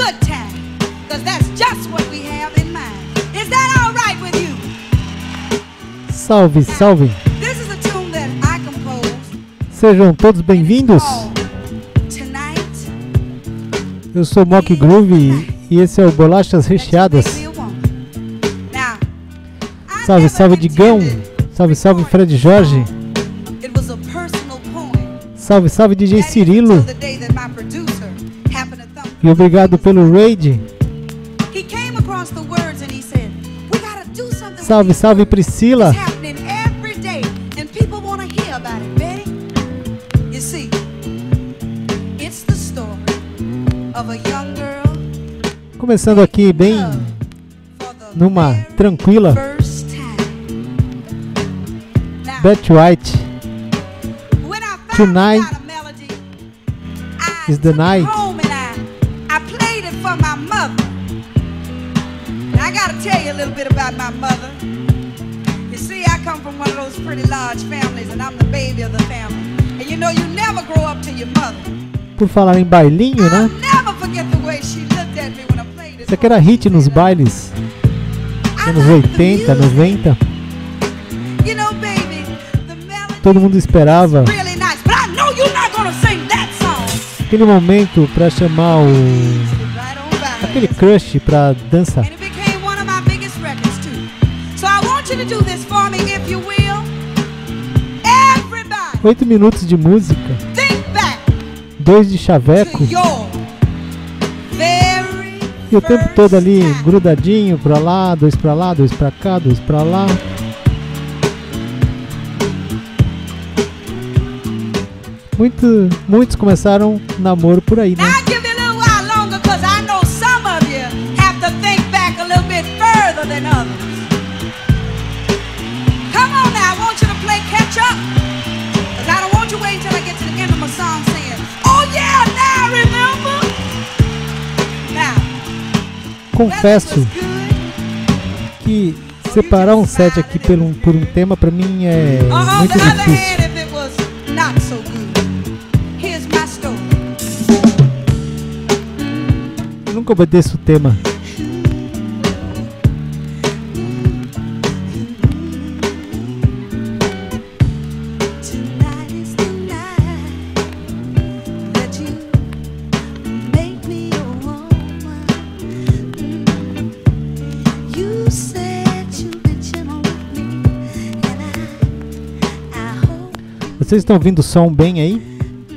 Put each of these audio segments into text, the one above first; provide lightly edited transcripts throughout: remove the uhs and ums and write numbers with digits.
good time, because that's just what we have in mind. Is that all right with you? Salve, salve! This is a tune that I composed. Sejam todos bem-vindos. Tonight. Eu sou Mock Groove e esse é o Bolachas Recheadas. Salve, salve Digão. Salve, salve Fred Jorge. Salve, salve DJ Cirilo. E obrigado pelo raid. Salve, salve Priscila. Começando aqui bem numa tranquila. Bet White. Tonight is the night. I played it for my mother. I gotta tell you a little bit about my mother. You see, I come from one of those pretty large families, and I'm the baby of the family. And you know, you never grow up to your mother. Por falar em bailinho, né? Isso aqui era hit nos bailes anos 80, 90. Todo mundo esperava aquele momento pra chamar aquele crush pra dança. 8 minutos de música, 2 de chaveco, e o tempo todo ali grudadinho pra lá, 2 pra lá, 2 pra cá, 2 pra lá. Muitos começaram namoro por aí, né? Confesso que separar um set aqui por um tema pra mim é muito difícil. Eu nunca obedeço o tema. Vocês estão ouvindo o som bem aí?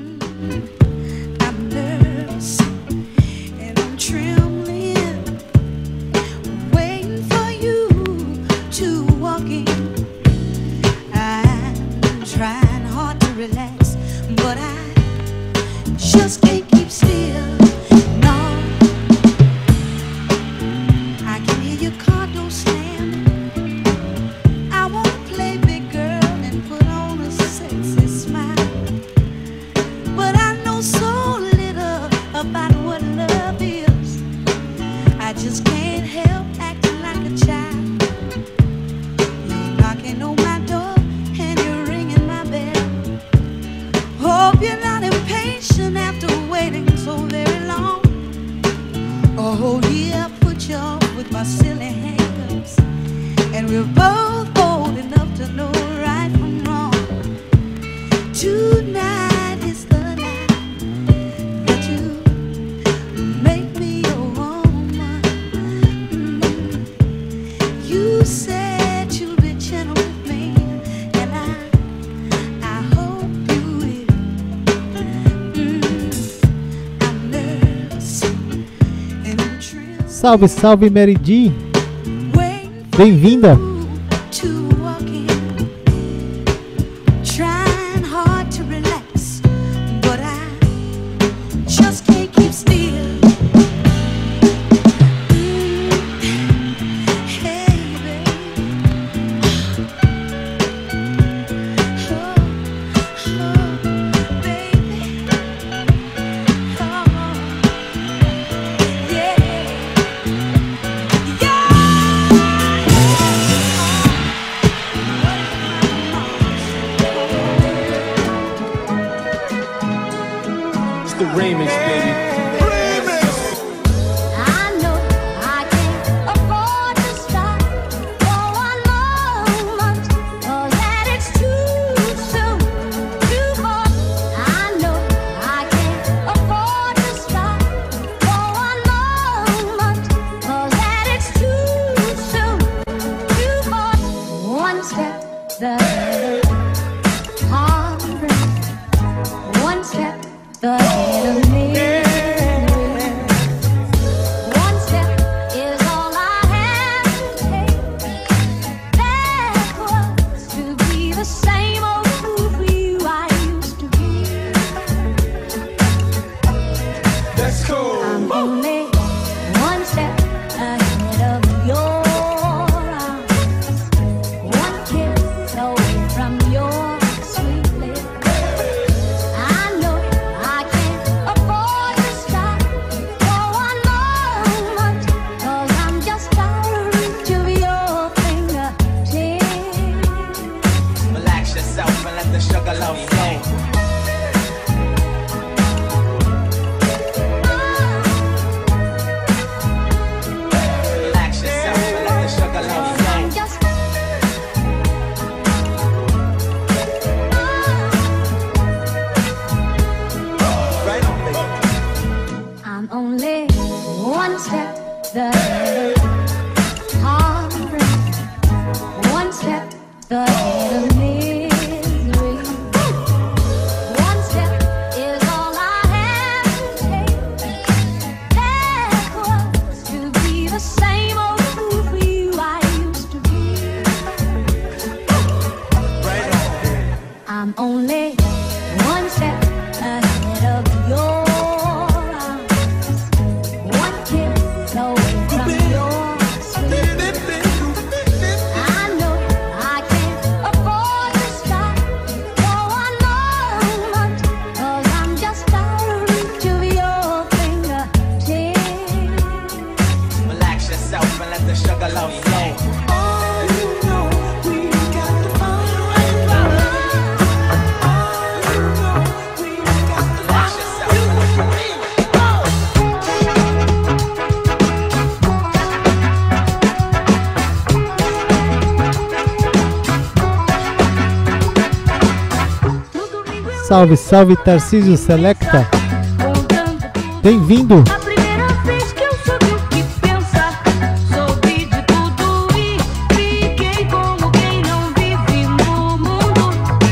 Salve, salve Mary D. Bem-vinda. the remix, baby. Remix. Salve, salve, Tarcísio Selecta. Bem-vindo. A primeira vez que eu soube o que pensar, soube de tudo e fiquei como quem não vive no mundo.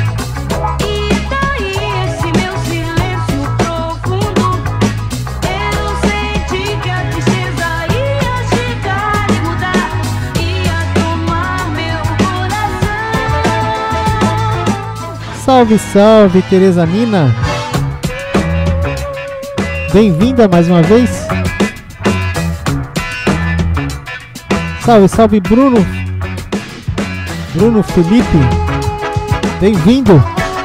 E daí esse meu silêncio profundo, eu senti que a tristeza ia chegar e mudar, ia tomar meu coração. Salve, salve, Tereza Nina. Bem-vinda mais uma vez. Salve, salve, Bruno Felipe. Bem-vindo.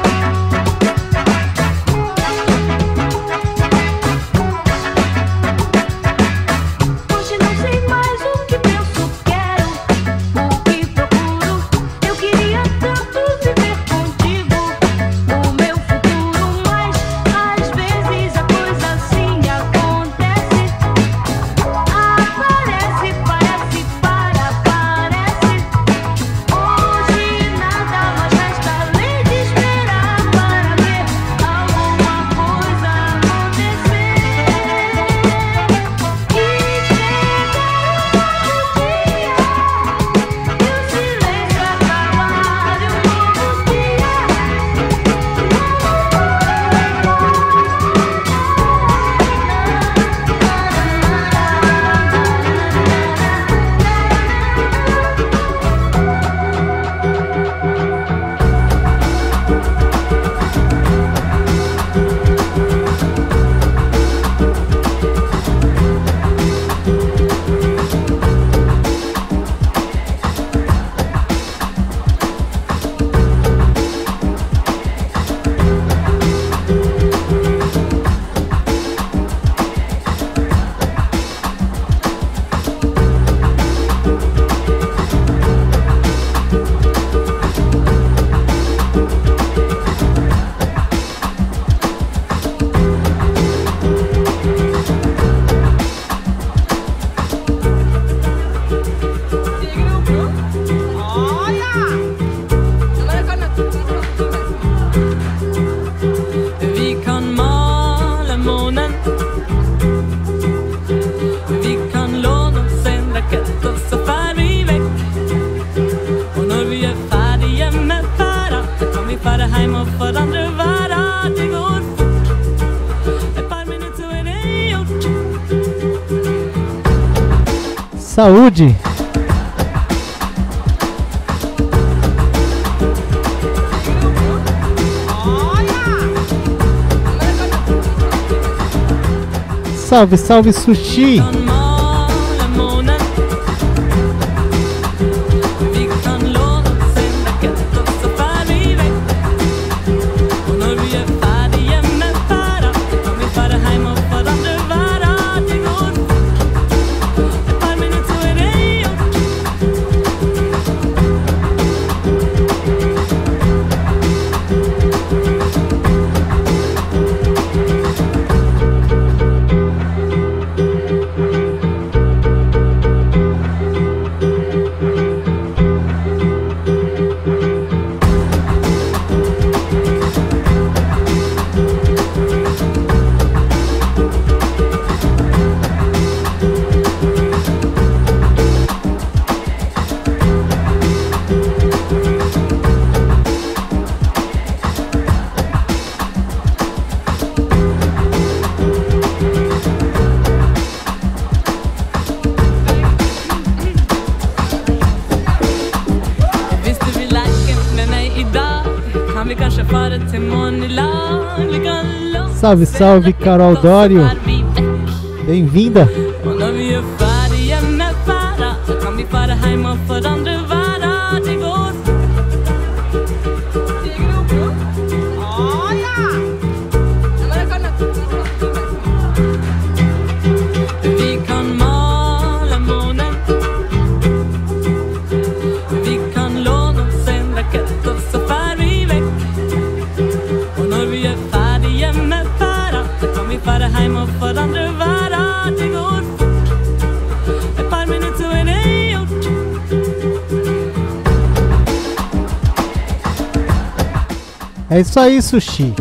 Hoje não sei mais o que penso, quero, o que procuro. Eu queria tanto viver contigo o meu futuro, mas às vezes a coisa assim acontece. Aparece, parece, parece. Hoje nada mais resta além de esperar para ver alguma coisa acontecer. E chegar um dia e o silêncio acabar e um novo dia. Vi kan male månen, vi kan låna oss en rakett och så fär vi väck. Och när vi är färdiga med färra, då kan vi färra hem och för andra värra. Det går fort, ett par minuter så är det gjort. Saúde. Salve, salve, Sushi! Salve, salve, Carol Dório. Bem-vinda. É isso aí, Sushi.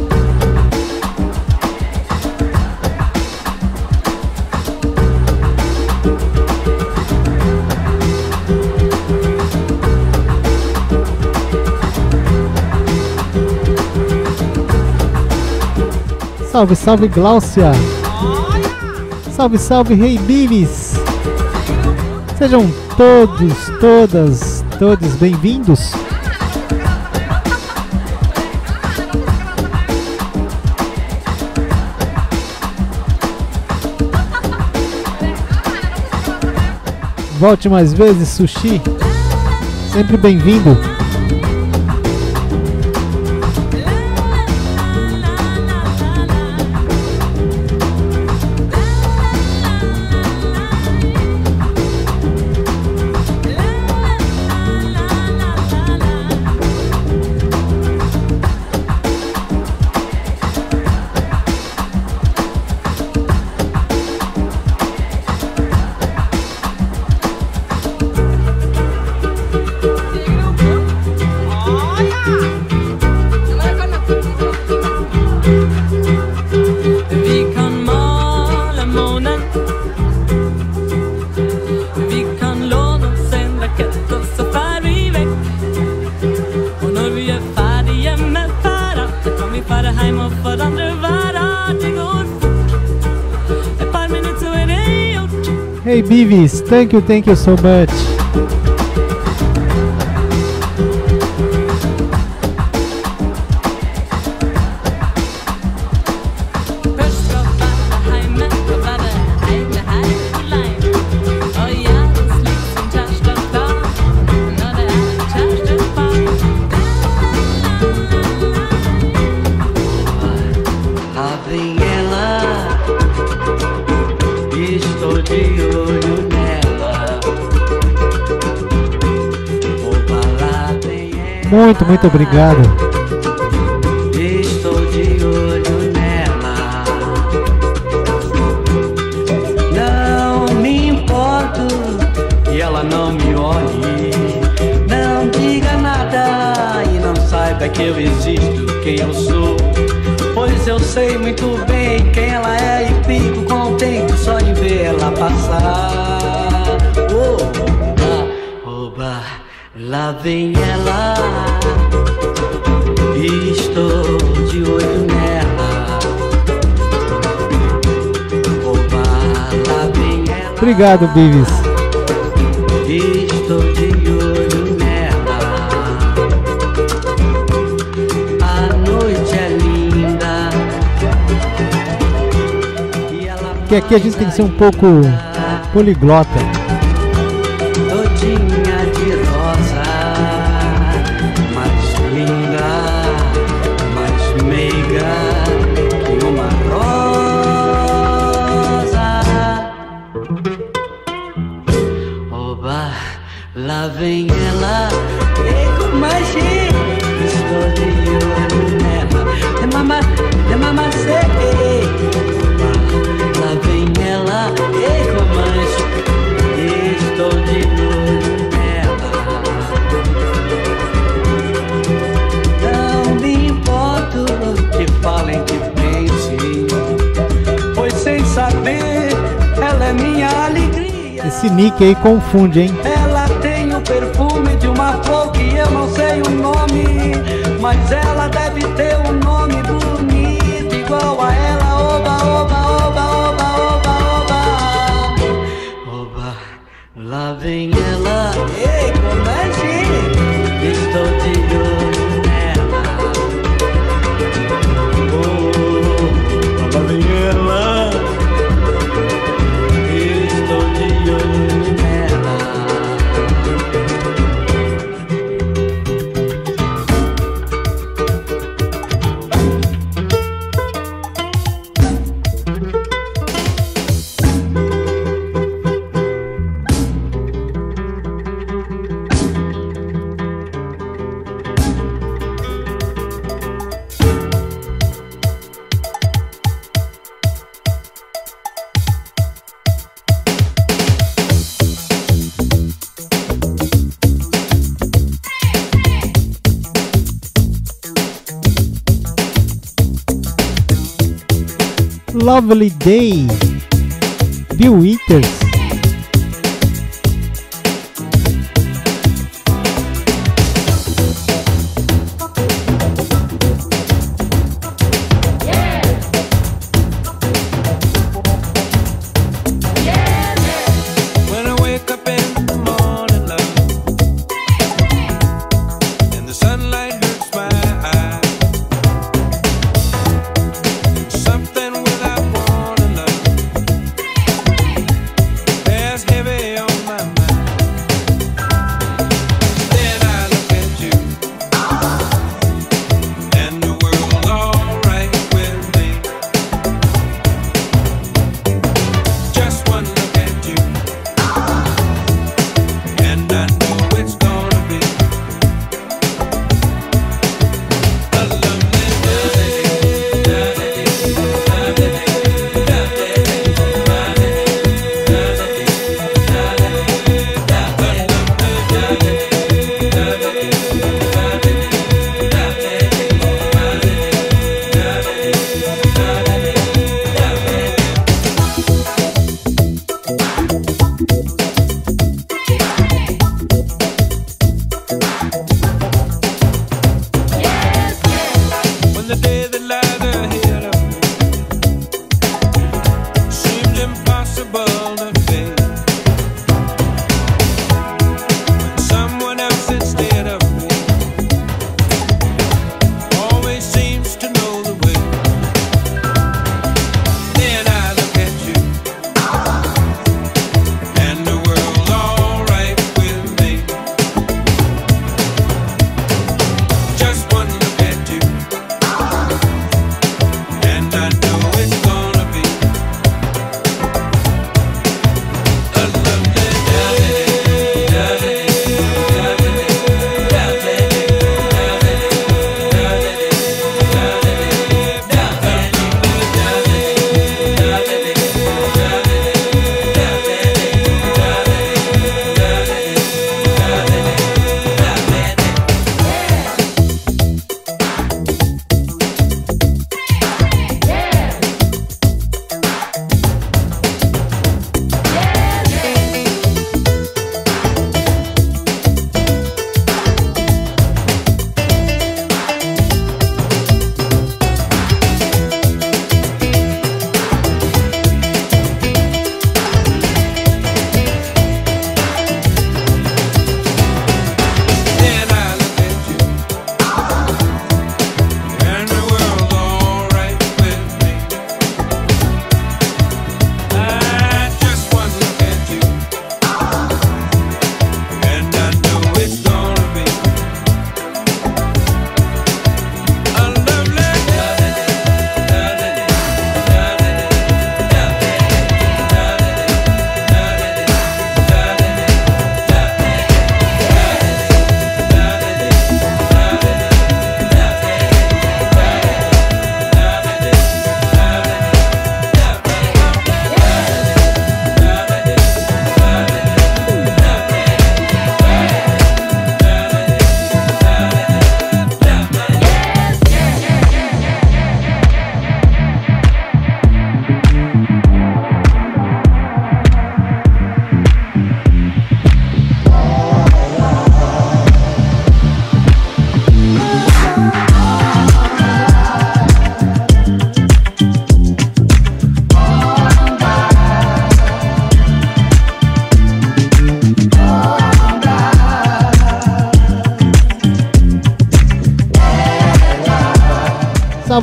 Salve, salve, Gláucia. Salve, salve, Rei Bives. Sejam todos bem-vindos. Volte mais vezes, Sushi. Sempre bem-vindo. Hey Beavis, thank you so much. Muito obrigado. Estou de olho nela. Não me importo que ela não me olhe. Não diga nada e não saiba que eu existo, quem eu sou. Pois eu sei muito bem quem ela é e fico contente só de ver ela passar. Oba, lá vem ela. Estou de olho nela. Oba, lá vem ela. Obrigado, Bivis. Estou de olho nela. A noite é linda e ela Porque aqui a gente tem que ser um pouco poliglota. Todinha de rosa, mais linda, mais meiga que uma rosa. Oba, lá vem ela, e com magia, estou de olho nela. De mamacê, oba, lá vem ela, e com magia. Estou de olho nela. Não me importo que falem, que pensem, pois sem saber ela é minha alegria. Esse nick aí confunde, hein? Ela tem o perfume de uma flor que eu não sei o nome, mas ela deve ter um nome bonito igual a ela. Oba, oba, oba, oba, oba, oba. Oba, lá vem ela, ei, como é chique, estou de olho nela. Oh, lá vem ela, estou de olho nela. Lovely Day, Bill Withers. When I wake up in the morning, love, and the sunlight hurts my eyes, something without warning, love,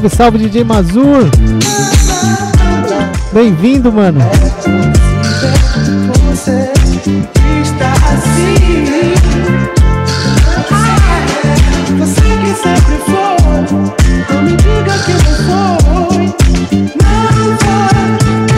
Salve, salve, DJ Mazur. Bem-vindo, mano. Você está assim. Você que sempre foi. Não me diga que não foi. Não foi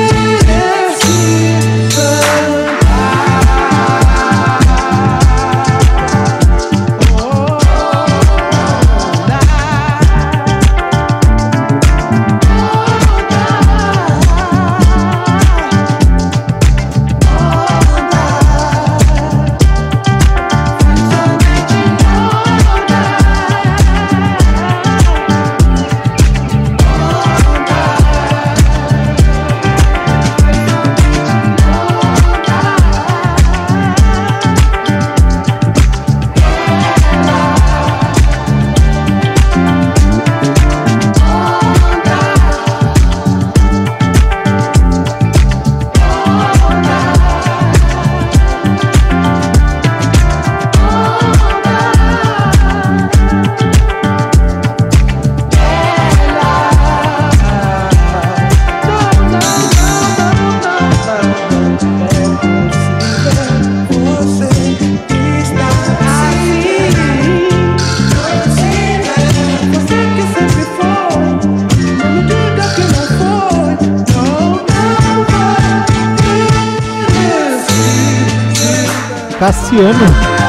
Cassiano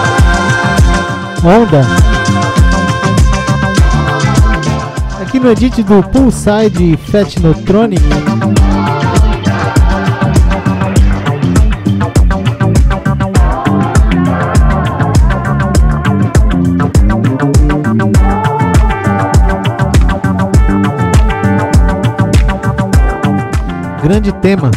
Onda. Aqui no edit do Poolside Fatnotronic. Grande tema.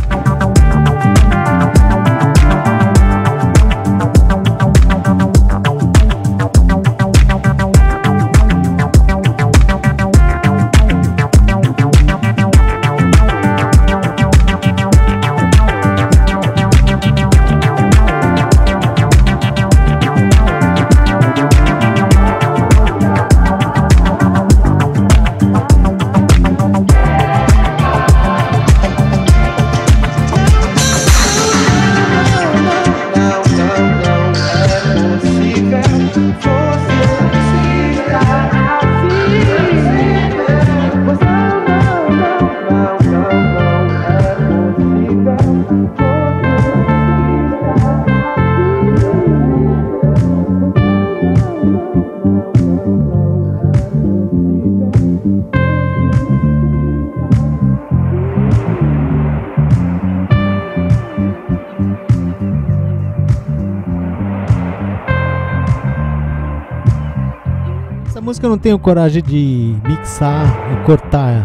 Essa música eu não tenho coragem de mixar e cortar.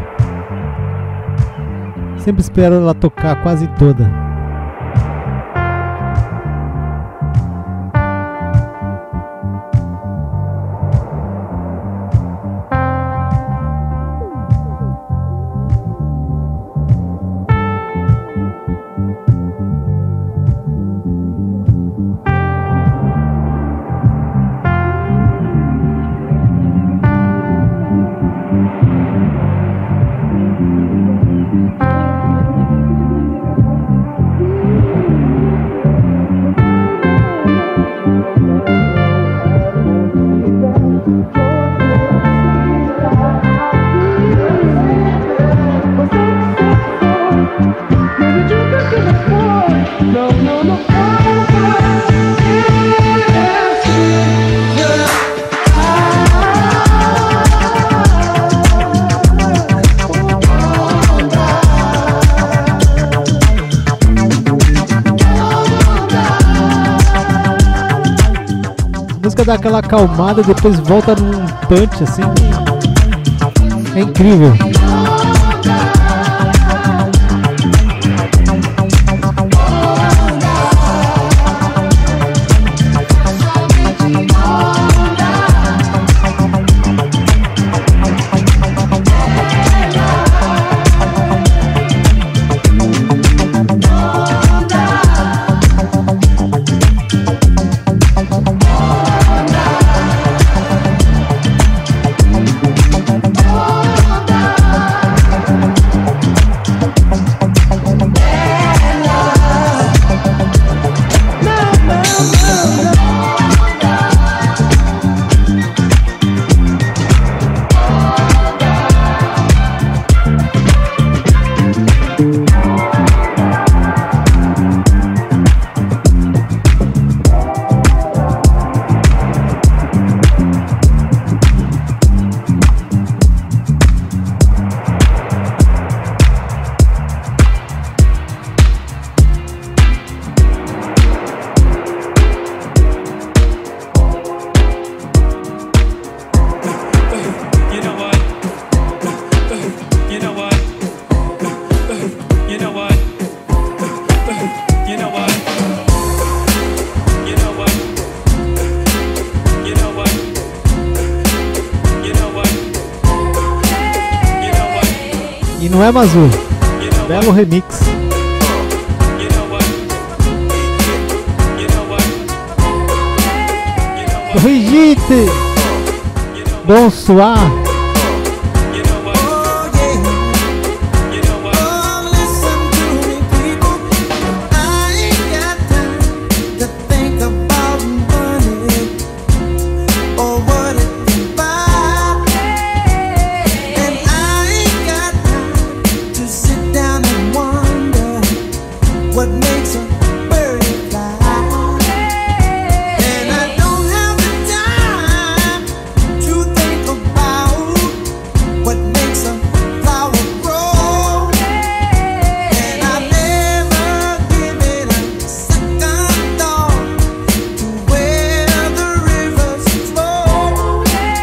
Sempre espero ela tocar quase toda. Dá aquela acalmada, depois volta num punch assim. É incrível. onda. know what? You know what? You know what? You know what? You know what? You know what? E não é Mazu. You know Belo remix. You know what? You know what? You know what? Brigitte! Bonsoir! You know what? You know what? Listen to me, people. I ain't got time to think about money or what it can buy, and I ain't got time to sit down and wonder what makes a bird fly. And I don't have the time to think about what makes a flower grow. And I never give it a second thought to where the rivers flow.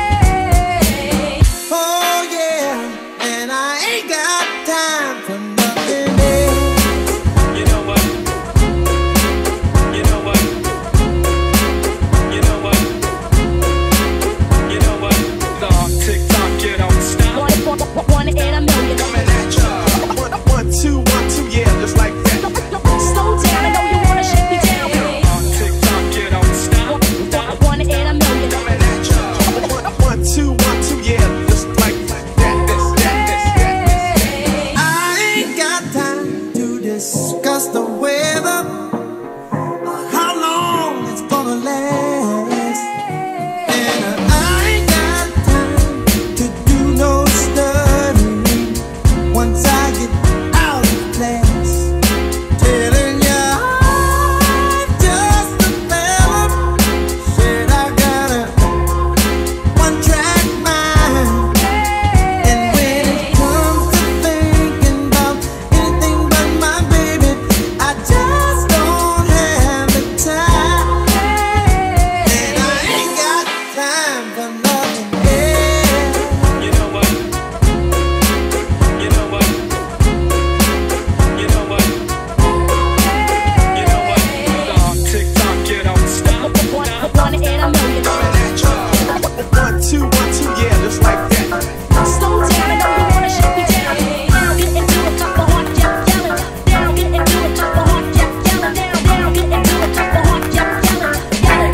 Oh yeah, and I ain't got time for nothing else. You know what? You know what? You know what? You know what? Tick tock, you don't stop. One in a million. Coming at ya. 1, 2, 1, 2, yeah, just like that. Slow down, I know you wanna shake me down. Tick tock, you don't stop. One in a million. Coming at ya. 1, 2, 1, 2, yeah, just like that. This, that, this, that, this. I ain't got time to discuss the weather or how long it's gonna last. And I ain't got time to do no studying once I get out of class. Telling ya I'm just a fella, said I got a one-track mind. And when it comes to thinking about anything but my baby, I just don't have the time. And I ain't got time for nothing else. You know what? You know what? You know what? You know what? Tick tock, you don't stop. One in a million. Coming at ya. 1, 2, 1, 2, yeah, just like that. Slow down, I know you wanna shake me down. Down, get into a cup of hot yelling. Down, get into a cup of hot yelling. Down, get into a cup of hot yelling. Down,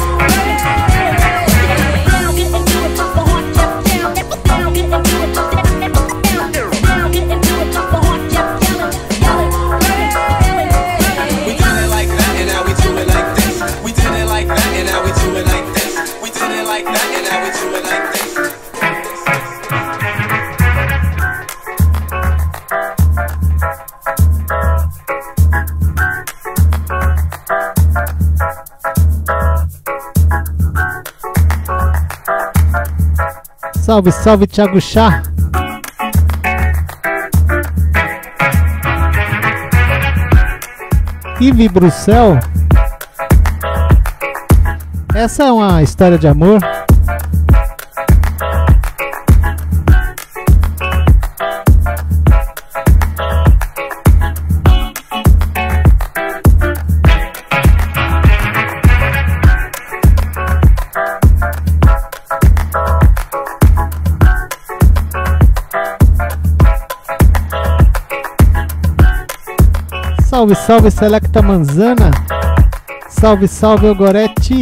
get into a cup of hot yelling. Down, get into a cup. Down, get into a cup of hot yelling. We did it like that and now we do it like this. We did it like that and now we do it like this. We did it like that and now we do it like this. Salve, salve, Thiago Chá! Yves Bruxel. Essa é uma história de amor. Salve, salve, Selecta Manzana. Salve, salve, Ogorete.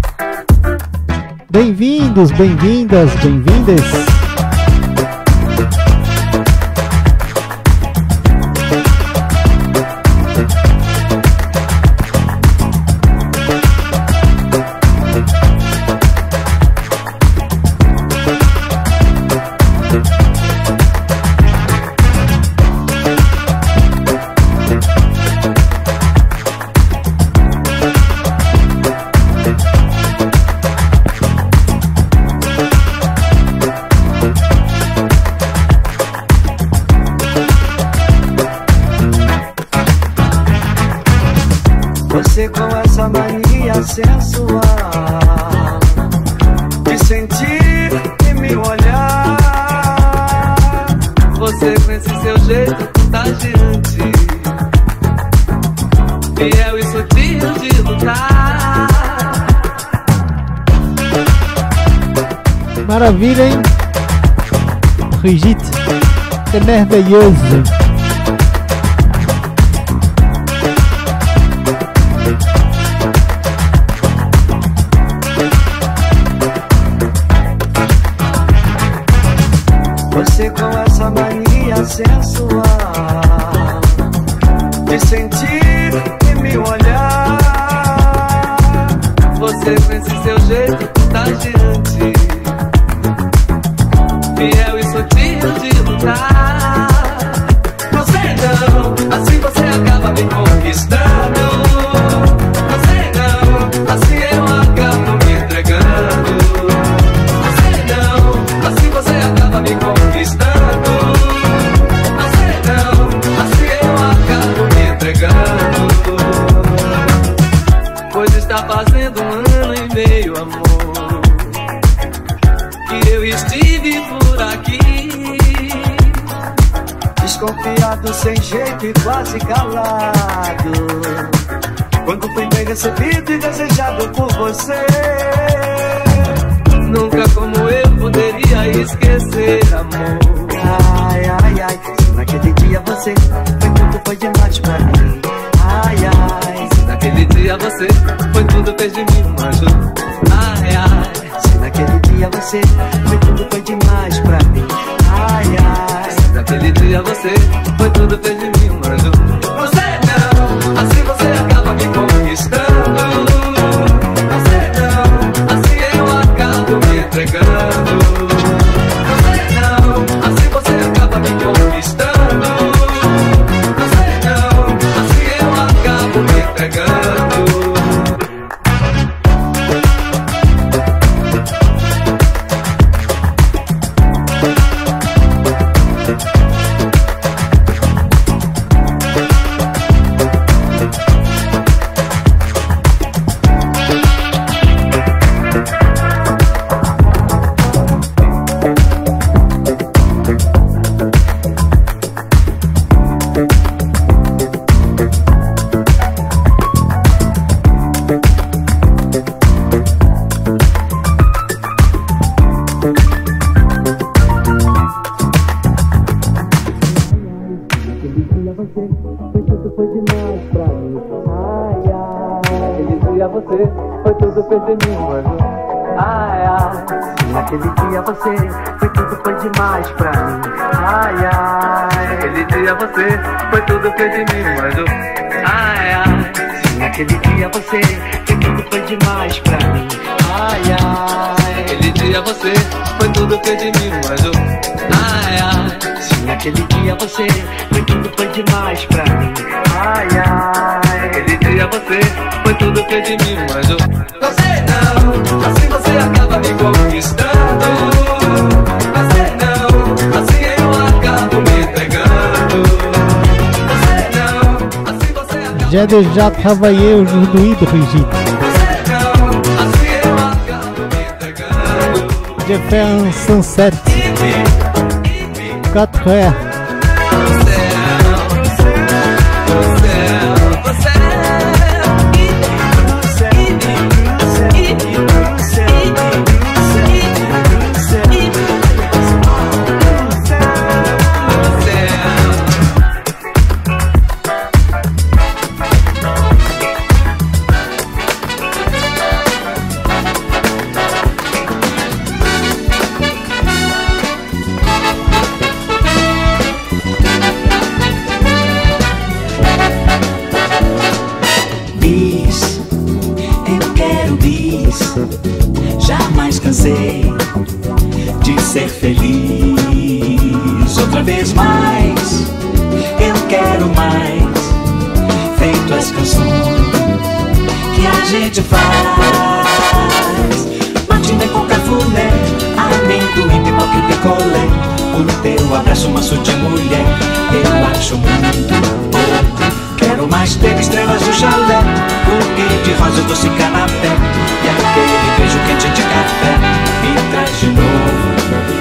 Bem-vindos, bem-vindas, bem-vindas. Você com essa mania sensual de sentir e me olhar. Você com esse seu jeito contagiante Maravilha, hein? Brigitte, c'est merveilleuse. Você com essa mania sensual de sentir e me olhar. Você com esse seu jeito contagiante, fiel e sutil de lutar. Você não, assim você acaba me conquistando. Você não, assim eu acabo me entregando. Você não, assim você acaba me conquistando. Você não, assim eu acabo me entregando. Pois está fazendo 1 ano e meio, amor, que eu estive por aqui, desconfiado, sem jeito e quase calado, quando fui bem recebido e desejado por você. Nunca como eu poderia esquecer, amor. Ai, ai, ai, se naquele dia você foi tudo, foi demais pra mim. Ai, ai, se naquele dia você foi tudo, fez de mim um anjo. Ai, ai, se naquele dia você foi tudo, foi demais pra mim. Ai, ai, se naquele dia você foi tudo, fez de mim um anjo. Você não, assim você acaba me conquistando. Você não, assim eu acabo me entregando. Você não, assim você acaba me conquistando. Você não, assim eu acabo me entregando. Naquele dia você foi tudo, foi demais pra mim. Ai, ai, naquele dia você foi tudo, fez de mim um anjo. Ai, ai, naquele dia você foi tudo, foi demais pra mim. Ai, ai, naquele dia você foi tudo, fez de mim um anjo. Ai, ai, naquele dia você foi tudo, foi demais pra mim. Ai, ai, naquele dia você foi tudo, fez de mim um anjo. Você não, assim você acaba me conquistando. Você não, assim eu acabo me entregando. Você não, assim você acaba. J'ai déjà travaillé aujourd'hui, Brigitte. Você não, assim eu acabo me entregando. J'ai fait un sunset, 4 heures. Jamais cansei de ser feliz. Outra vez mais, eu quero mais. Feito as canções que a gente faz. Matinê com cafuné, amendoim, pipoca e picolé. O teu abraço, maço de mulher, eu acho muito pouco. Quero mais ter estrelas no chalé, buquê de rosa, doce canapé, e aquele beijo quente de café me traz de novo.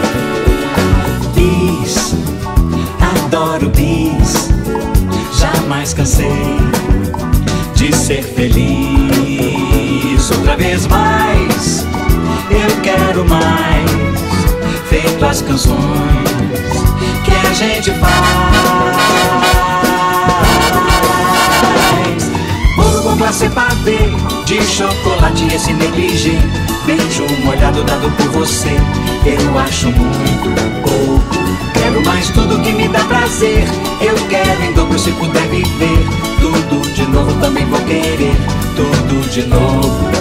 Bis, adoro bis. Jamais cansei de ser feliz. Outra vez mais, eu quero mais. feito as canções que a gente faz. Bolo com glacê pavê, de chocolate esse negligê, beijo molhado dado por você, eu acho muito pouco. Quero mais tudo que me dá prazer, eu quero em dobro se puder viver. Tudo de novo também vou querer, tudo de novo.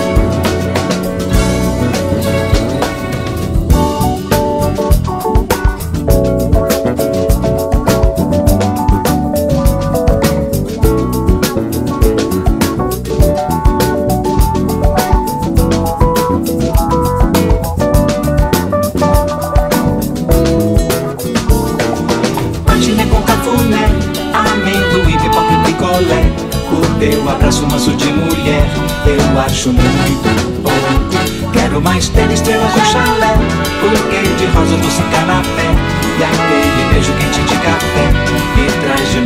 Eu abraço manso de mulher, eu acho muito pouco. Quero mais ter estrelas no chalé, buquê de rosa, doce canapé, e aquele beijo quente de café me traz de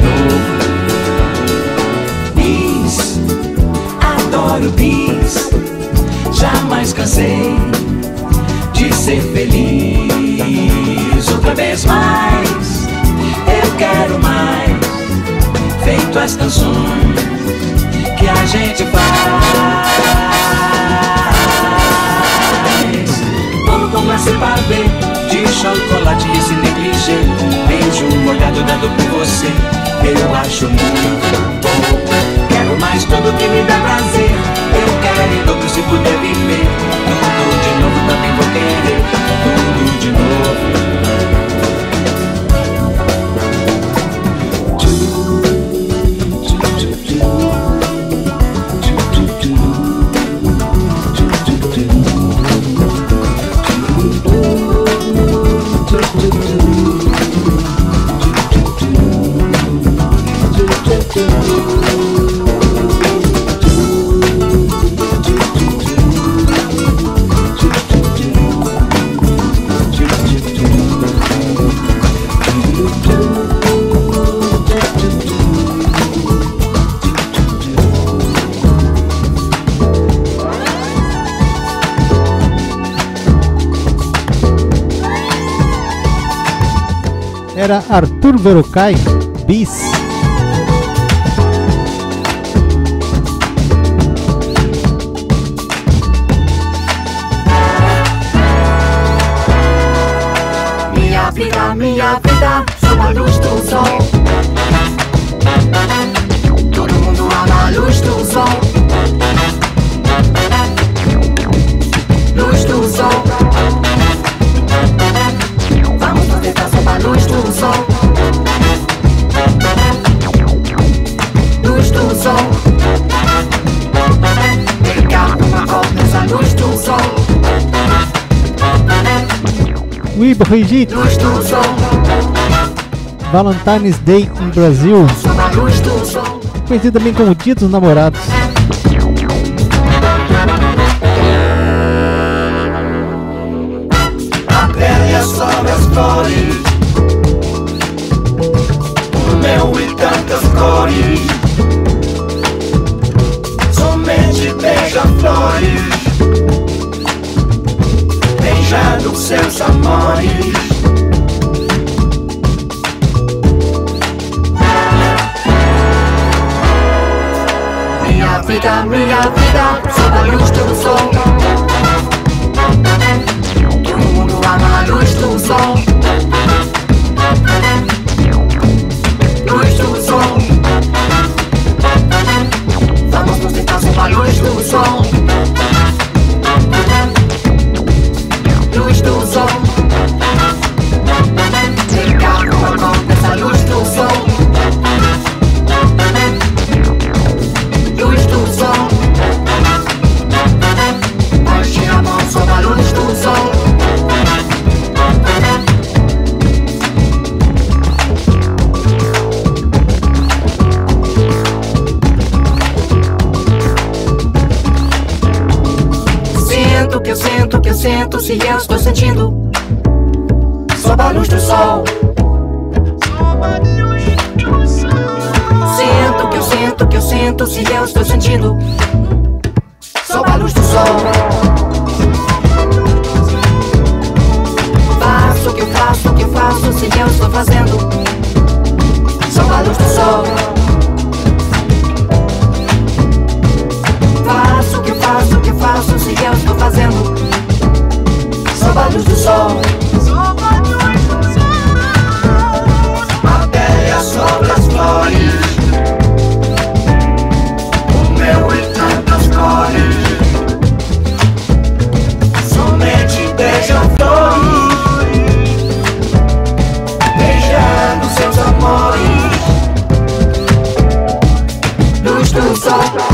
novo. Bis, adoro bis, jamais cansei de ser feliz. Outra vez mais, eu quero mais, feito as canções que a gente faz. Bolo com glacê pavê, de chocolate esse negligê, beijo molhado dado por você, eu acho muito pouco. Quero mais tudo que me dá prazer, eu quero em dobro se puder viver. Tudo de novo também vou querer, tudo de novo. Era Arthur Verocai, Bis. Minha vida, sob a luz do sol. Todo mundo ama a luz do sol. Luz do sol. Vamos nos deitar sob a luz do sol. Luz do sol. Brincar com uma roda nessa luz do sol. Oui, Brigitte. Luz do sol. Valentine's Day em Brasil, Sob a luz do sol. conhecido também como Dia dos Namorados. A pele sobre as flores, o mel e tantas cores, somente beija-flores, beijando seus amores. Minha vida, sob a luz do sol. Todo mundo ama a luz do sol. Luz do sol. Vamos nos deitar sob a luz do sol. Luz do sol. Brincar com a cor dessa luz do sol. Luz do sol. Hoje a mão sob a luz do sol. Sinto se eu estou sentindo sob a luz do sol. Sinto que eu sinto se eu estou sentindo sob a luz do sol. faço se eu estou fazendo? Sob a luz do sol. Faço se eu estou fazendo? Sob a luz do sol. A terra sobre as flores, o meu e tantas cores. Somente beija-flores, beijando seus amores. Luz do sol.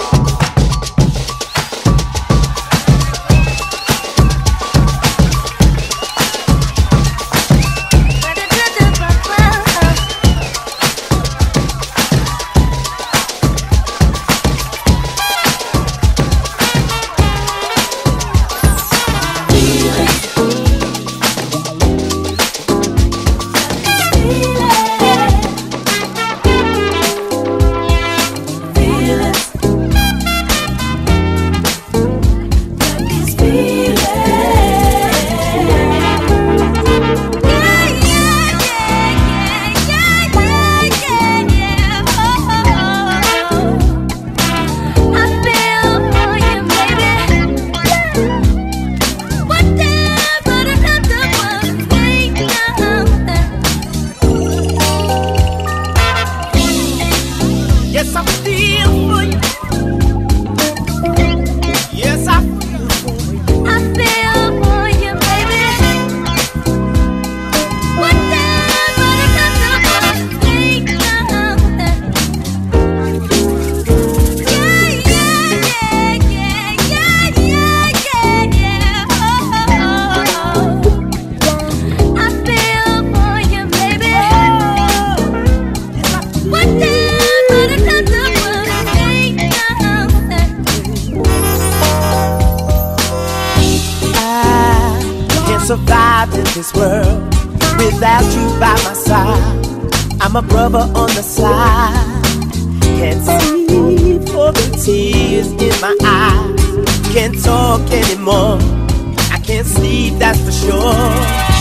Survive in this world without you by my side. I'm a brother on the side. Can't see for the tears in my eyes. Can't talk anymore. I can't sleep, that's for sure.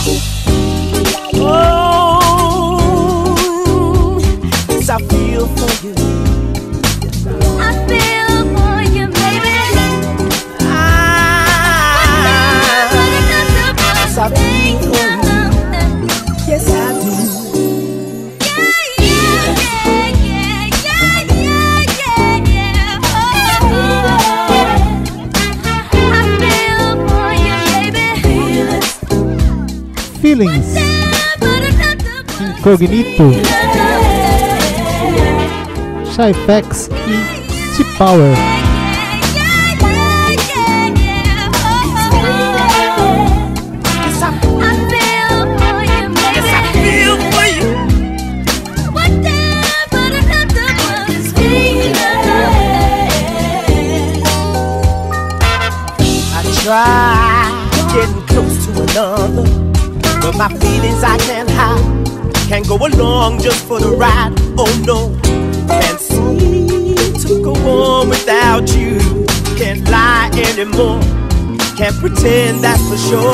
Oh, yes, I feel for you. I feel for you, baby. I feel for you. Yes, I do. Feelings, Incognito, Shyfex e T-Power. Try getting close to another, but my feelings I can't hide. Can't go along just for the ride. Oh no, can't seem to go on without you. Can't lie anymore. Can't pretend, that's for sure.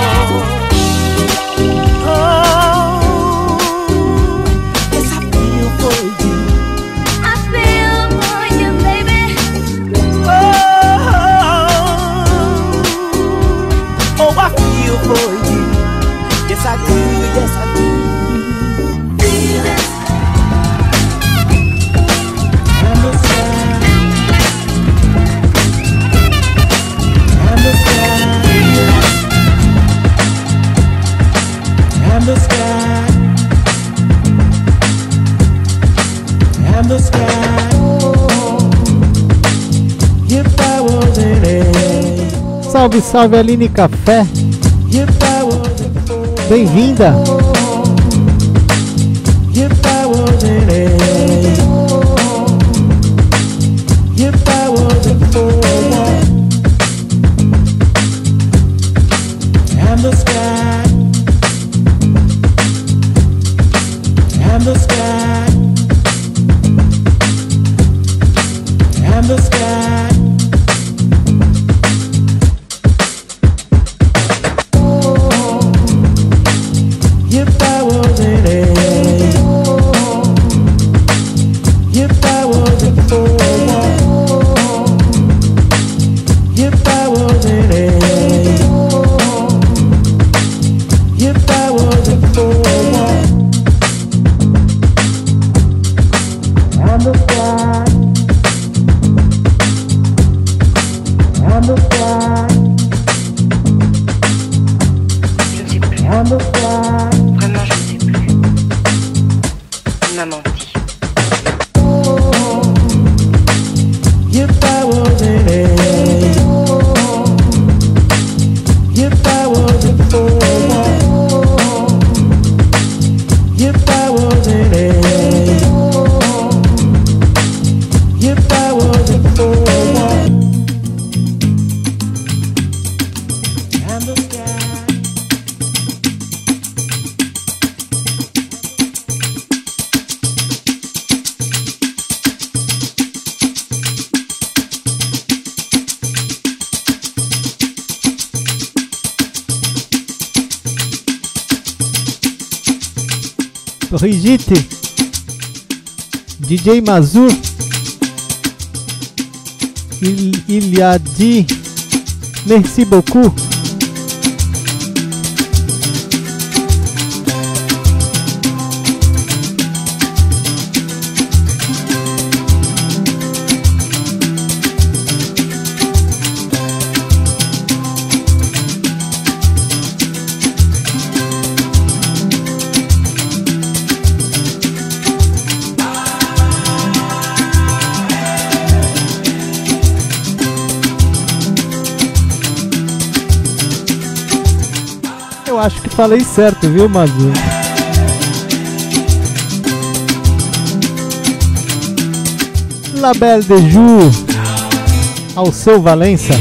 Oh, yes, I feel for you. I feel for you, baby. Oh, I feel for you. Yes, I do. Yes, I do. Feel it. And the sky, and the sky, and the sky, and the sky. Oh, if I was in it, Salve, salve Aline Café, if I was in it, bem-vinda. if I was in it, if I was in it, and the sky, and the sky, and the sky. Je ne sais plus. Vraiment, je ne sais plus. Il m'a menti. If I was an angel, if I was a fool, if I was an angel, if I was a fool, and the sky. Brigitte, DJ Mazur, il y a dit merci beaucoup. Eu acho que falei certo, viu, Mazur? La Belle de Jour, Alceu Valença.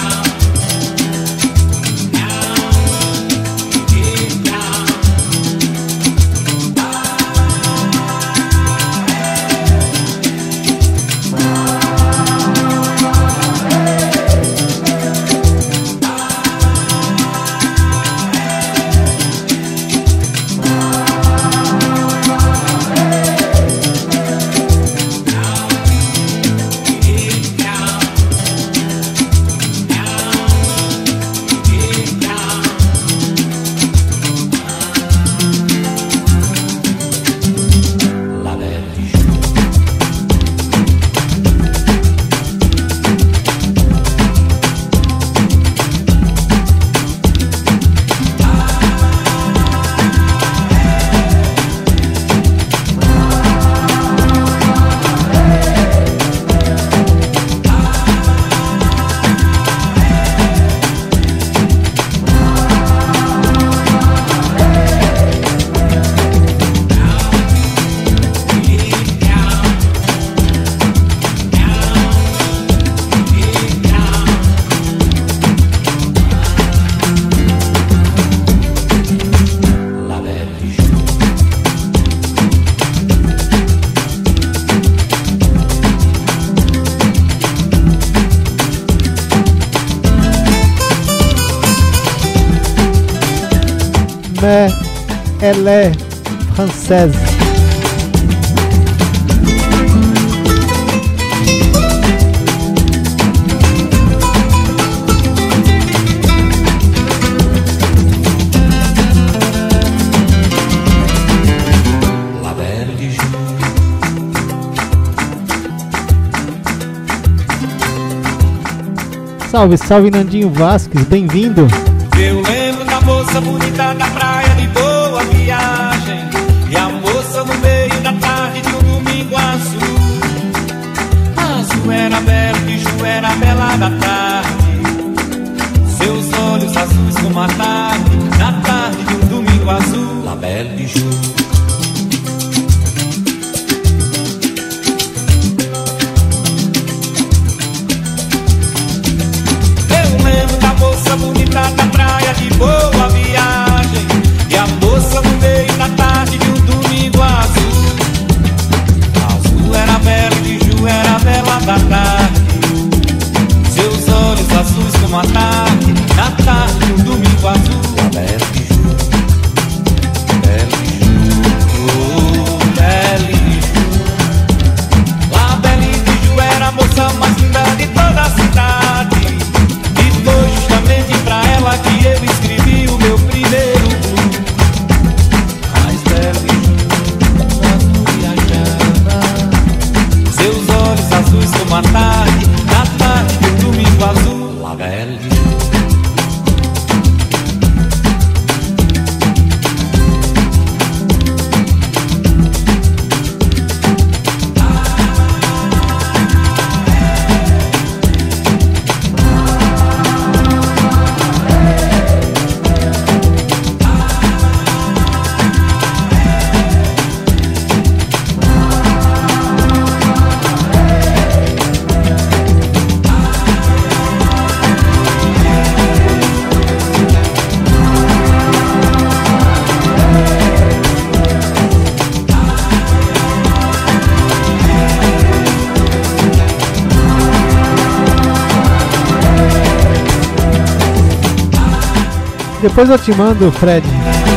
Mais elle est française. La Belle du Jour. Salve, salve Nandinho Vasquez, bem-vindo. Eu lembro da moça bonita da praia de Boa Viagem, e a moça no meio da tarde de um domingo azul. Azul era bela, que Ju era bela da tarde, seus olhos azuis como a tarde, na tarde de um domingo azul. La Belle du Jour. Moça bonita da praia de Boa Viagem, e a moça no meio da tarde de um domingo azul. Azul era bela e Ju era bela da tarde, seus olhos azuis como a tarde, na tarde de um domingo azul. La Belle du Jour. Belle du Jour. Depois eu te mando, Fred.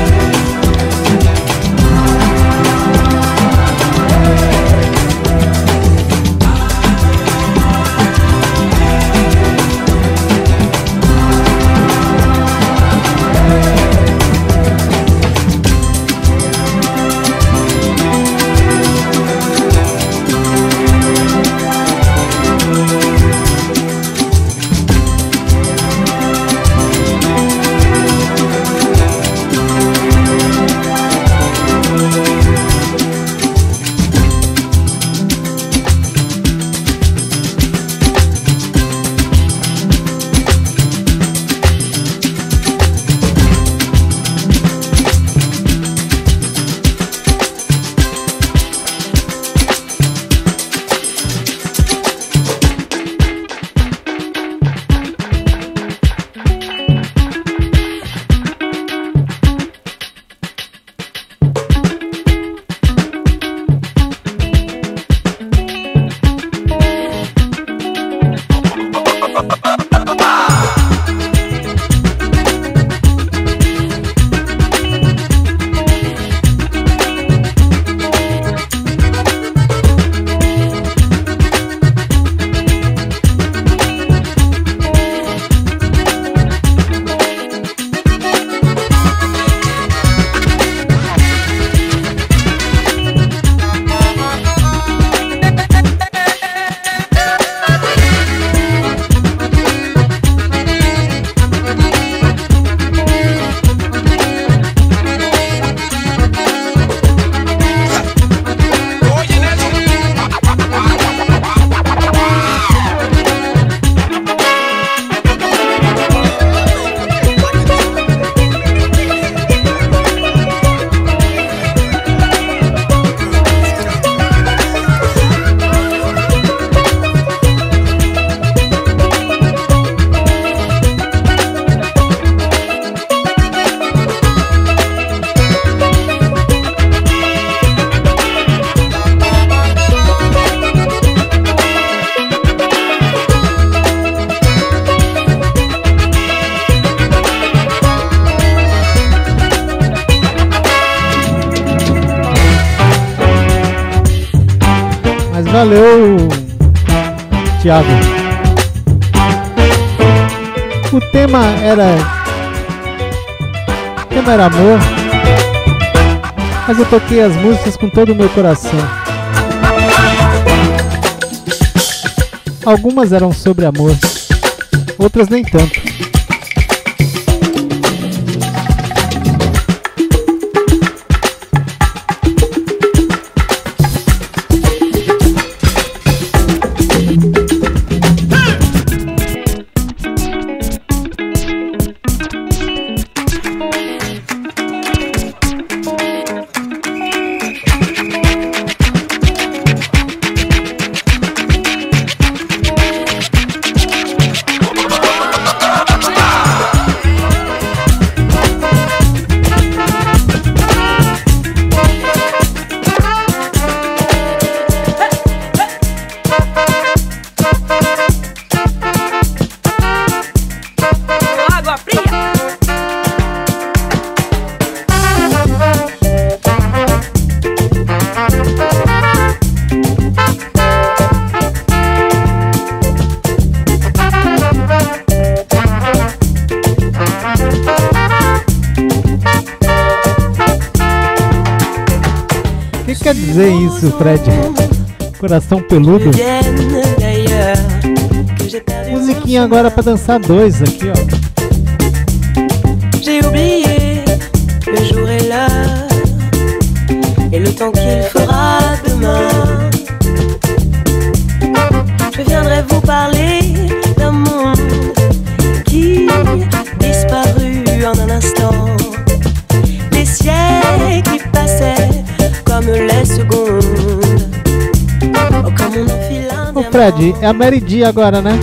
Valeu, Thiago. O tema era amor, mas eu toquei as músicas com todo o meu coração. Algumas eram sobre amor, outras nem tanto. O que quer dizer isso, Fred? Coração peludo? Musiquinha agora pra dançar dois aqui, ó. J'ai oublié le jour et l'heure et le temps qu'il fera demain. Je viendrai vous parler d'un monde qui disparut en un instant. Les siècles qui passaient comme les secondes. Oh, comme on enfile un Ô Fred, é a Mary D agora, né?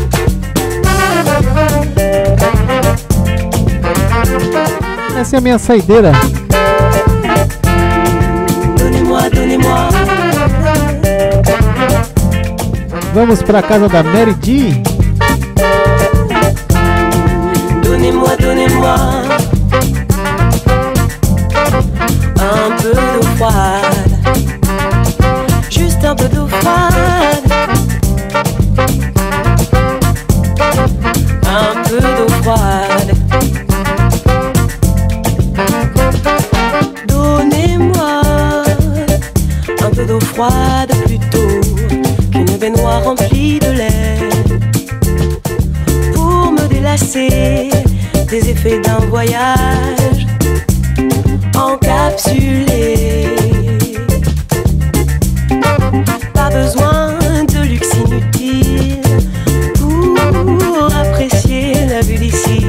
Essa é a minha saideira. Donnez-moi, donnez-moi. Vamos pra casa da Mary D. Donnez-moi, donnez-moi. froide, juste un peu d'eau froide, un peu d'eau froide. Donnez-moi un peu d'eau froide plutôt qu'une baignoire remplie de lait, pour me délasser des effets d'un voyage encapsulé. Pas besoin de luxe inutile pour apprécier la vue d'ici.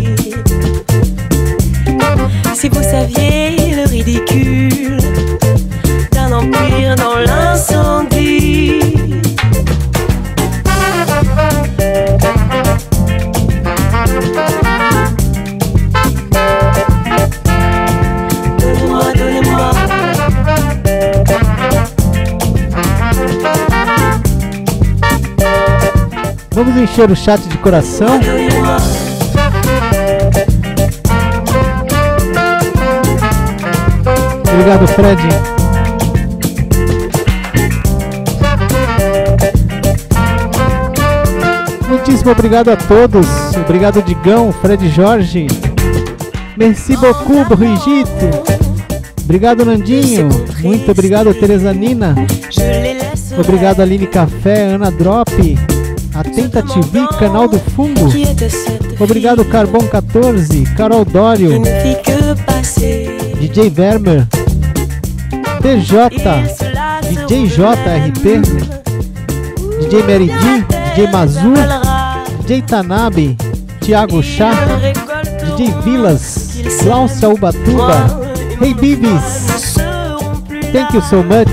Si vous saviez le ridicule d'un empire dans l'incendie. Vamos encher o chat de coração. Obrigado, Fred. Muitíssimo obrigado a todos. Obrigado, Digão, Fred Jorge. Merci beaucoup, Brigitte. Obrigado, Nandinho. Muito obrigado, Tereza Nina. Obrigado, Aline Café, Ana Drop. Atenta TV, Canal do Fundo. Obrigado, Carbon 14, Carol Dório, DJ Vermer, DJ JRP, DJ Mary D, DJ Mazu, DJ Tanabe, Thiago Chá, DJ Vilas, Glaucia Ubatuba, Hey Bibis, thank you so much.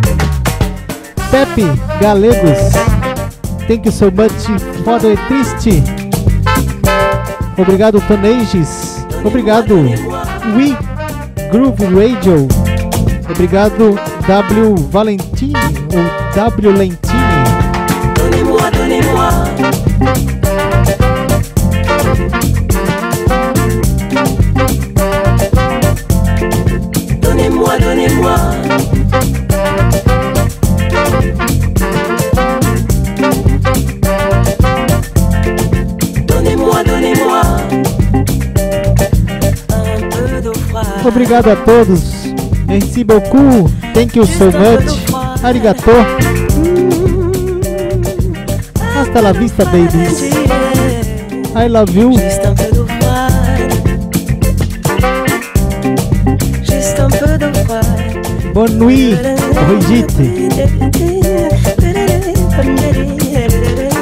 Pepe Galegos, thank you so much. Foda e triste. Obrigado, Tonages. Obrigado, We Groove Radio. Obrigado, W Valentini ou W Lentini. Donnez-moi, donnez-moi. Donnez-moi, donnez-moi. Donnez-moi, donnez-moi. Un peu d'eau froide. Obrigado a todos. Merci beaucoup. Thank you so much. Arigato. Hasta la vista, babies. I love you. Juste un peu d'eau froide. Juste un peu d'eau froide. Bonne nuit, Brigitte.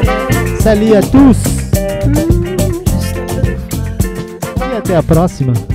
Salut à tous. E até a próxima.